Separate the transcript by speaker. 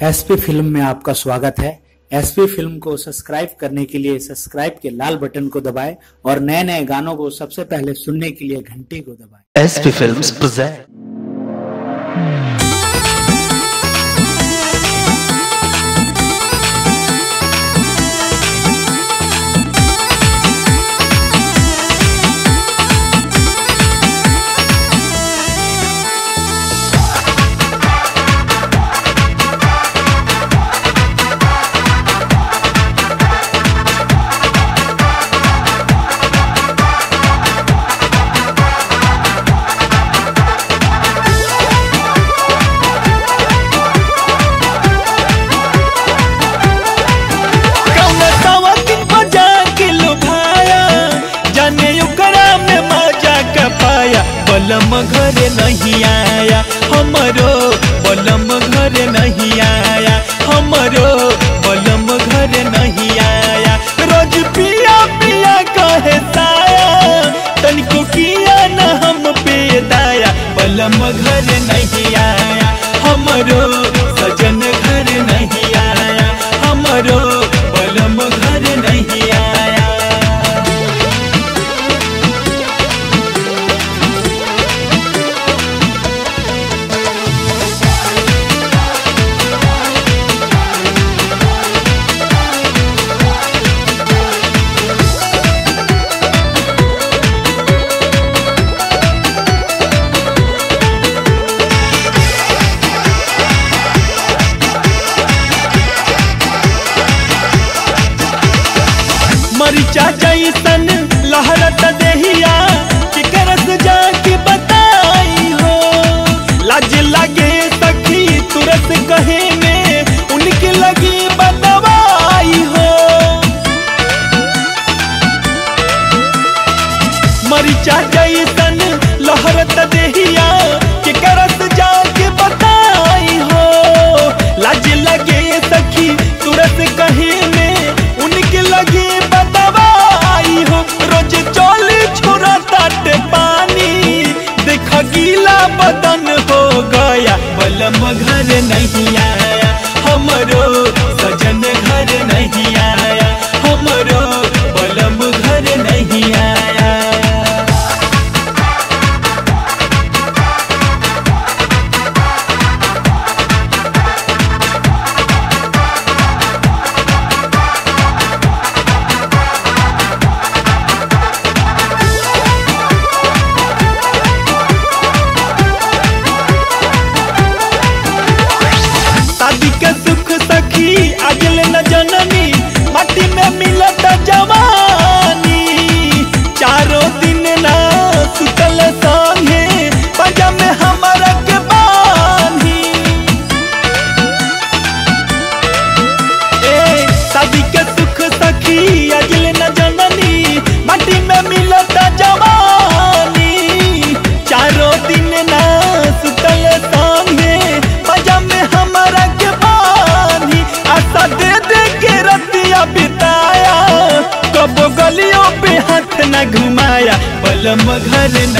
Speaker 1: SP film में आपका स्वागत है। एसपी फिल्म को सब्सक्राइब करने के लिए सब्सक्राइब के लाल बटन को दबाएं और नए नए गानों को सबसे पहले सुनने के लिए घंटी को दबाएं।
Speaker 2: SP films present.
Speaker 3: बलम घरे नहीं आया हमरो, बलम घरे नहीं आया हमरो, बलम घरे नहीं आया। रोज पिया पिया कहे साया, तनिको किया न हम पे दाया। बलम घरे नहीं आया हमरो, सजन घर नहीं आया हमरो, बलम घरे नहीं आया। मरीचा जैसन लहरत देहिया कि करस जाके बताई हो। लाज लगे सखी तुरंत कहे में उनके लगी बदवाई हो। मरीचा जैसन लहरत देहिया कि करस जाके बताई हो। लाज लगे सखी तुरंत कहे में उनके लगी बदवाई हो। रोज चोली छोड़ा ताटे पानी, देखा गीला बदन हो गया। बलम घर नहीं आया हमरो, सजन घर नहीं आया हमरो, बलम घर नहीं आया। सुख सखी अगल न जननी, माटी में मिलत जवानी। चारों दिन ना सुतल संगे, पंजा में हमारा के बानी। शादी के सुख सखी अगल न जननी, माटी में मिलत जवानी। चारों दिन ना सुतल संगे, पंजा में हमारा के आशा दे दे के रतिया बिताया, कबो गलियों पे हाथ न घुमाया। बलम घर